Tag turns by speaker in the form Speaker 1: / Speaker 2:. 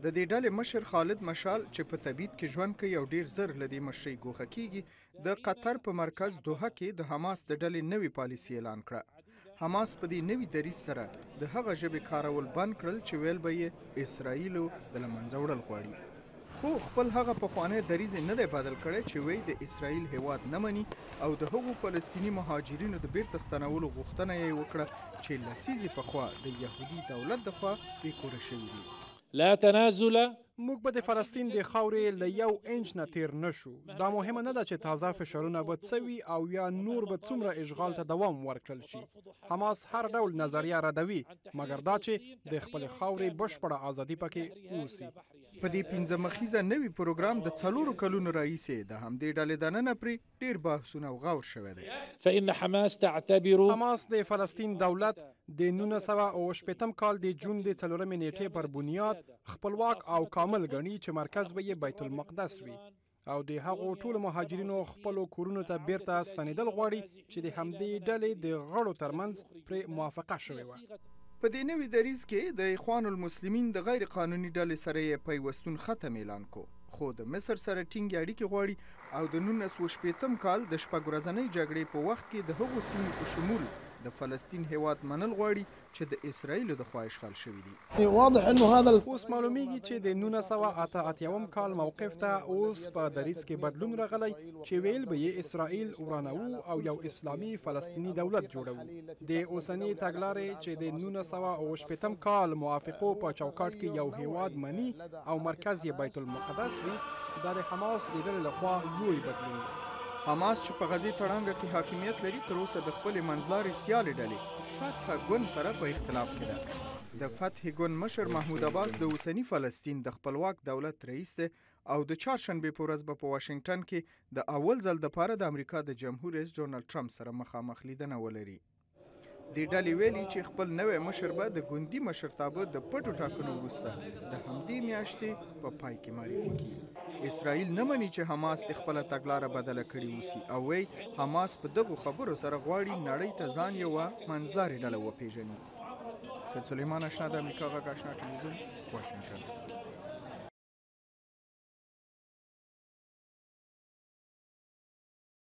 Speaker 1: د دې ډلې مشر خالد مشال چې په تبعید کې ژوند کوي او ډیر زر له دې مشرۍ ګوښه کیږي د قطر په مرکز دوحه کې د حماس د ډلې نوې پالیسي اعلان کړه. حماس په دې نوي دریځ سره د هغه ژبې کارول بند کړل چې ویل به یې اسرائیلو د له منځه وړل غواړي، خو خپل هغه پخوانی دریځ نه دی بدل کړی چې وایي د اسرائیل هیواد نه مني او د هغو فلسطیني مهاجرینو د بیرته ستنولو غوښتنه یې وکړه چې لسیزې پخوا د یهودي دولت دخوا بېکوره شوي دي.
Speaker 2: لا تنازل.
Speaker 3: موږ به د فلسطین د خاورې له 1 انچ نه تیر نشو. دا مهمه نه ده چې تازه فشارونه به څه وي او یا نور به څومره اشغال ته دوام ورکړل شي. حماس هر ډول نظریه ردوي، مګر دا چې د خپل خاورې بشپړه ازادي پکې اوسي.
Speaker 1: په دې 15 مخیزه نوي پروګرام د 4 کلونو راهیسې د همدې ډلې دننه پرې ډیر بحثونه او غور شوی دی.
Speaker 2: فإن حماس تعتبر
Speaker 3: حماس د فلسطین دولت د 1980 کال د جون د 4 نیټې پر بنیاد خپلواک او کامل ګڼي چې مرکز به یې بیت المقدس وي او د هغو ټولو مهاجرینو خپلو کورونو ته بیرته ستنېدل غواړي چې د همدې ډلې د غړو ترمنځ پرې موافقه شوې وه.
Speaker 1: په دې نوي دریځ کې د اخوان المسلمین د غیر قانوني ډلې سره یې پیوستون ختم اعلان کو، خو د مصر سره ټینګې اړیکې غواړي او د 1980 کال د شپږ ورځنۍ جګړې په وخت کې د هغو سیمو په شمول د فلسطین هیواد منل غواړي چې د اسرائیلو د خوا اشغال شوي دي.
Speaker 3: واضح انه هذا اوس معلومیږي چې د 1988 کال موقف ته اوس په دریځ کې بدلون راغلی چې ویل به یې اسرائیل ورانوو او یو اسلامي فلسطیني دولت جوړوو. د اوسني تګلارې چې د 1980 کال موافقو په چوکاټ کې یو هیواد مني او مرکز یې بیت المقدس وي، دا د حماس د ډلې لخوا لوی بدلون دی.
Speaker 1: حماس چې په غزې تړانګه کې حاکمیت لري تر اوسه د خپلې منځلارې سیالې ډلې فتح ګوند سره په اختلاف کې ده. د فتح ګوند مشر محمود عباس د اوسني فلسطین د خپلواک دولت رئیس دی او د چهارشنبې په ورځ به په واشنګټن کې د اول ځل دپاره د امریکا د جمهور رئیس ډونالډ ټرمپ سره مخامخ لیدنه ولري. دې ډلې ویلي چې خپل نوی مشر به د ګوندي مشرتابه د پټو ټاکنو وروسته د همدې میاشتې په پای کې معرفي کړي. اسرائیل نه مني چې حماس د خپله تګلاره بدله کړې اوسي او وایي حماس په دغو خبرو سره غواړي نړۍ ته ځان یوه منځلارې ډله وپېژني. سید سلیمان اشنا، د امریکا غږ آشنا ټلویزیون، واشنګټن.